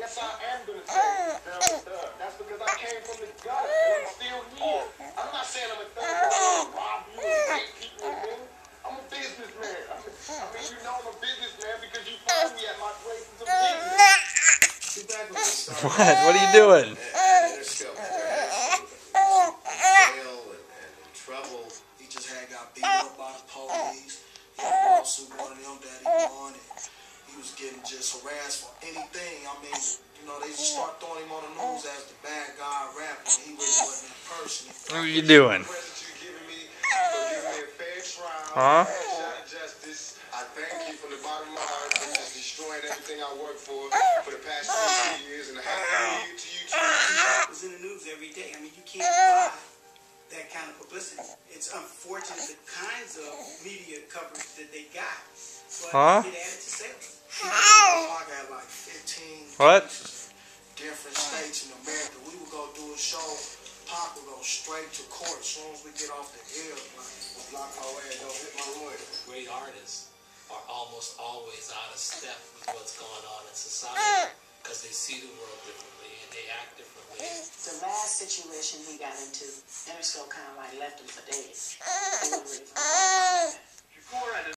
yes, I am going to say that I'm a thug. That's because I came from the gutter and I'm still here. I'm not saying I'm a thug because I'm going to rob you and take people and things. I'm a businessman. I mean, you know I'm a businessman because you find me at my places of business. What? What are you doing? And still jail and trouble. He just had got beat up by the police. He had a lawsuit on him that he won, and he was getting just harassed for anything. I mean, you know, they just start throwing him on the news as the bad guy rapper, and he really wasn't that person. What are you doing? Huh? Justice, I thank you from the bottom of my heart for just destroying everything I worked for the past 2 years, and a happy new year to you too. It was in the news every day. I mean, you can't buy that kind of publicity. It's unfortunate the kinds of media coverage that they got, but it added to sales. I got like 15 What? different states in America. We would go do a show. Pop would go straight to court as soon as we get off the air. Like, block our way and go hit my lawyer. Great artists are almost always out of step with what's going on in society because they see the world differently and they act differently. The last situation he got into, Interscope kind of like left him for days. They were really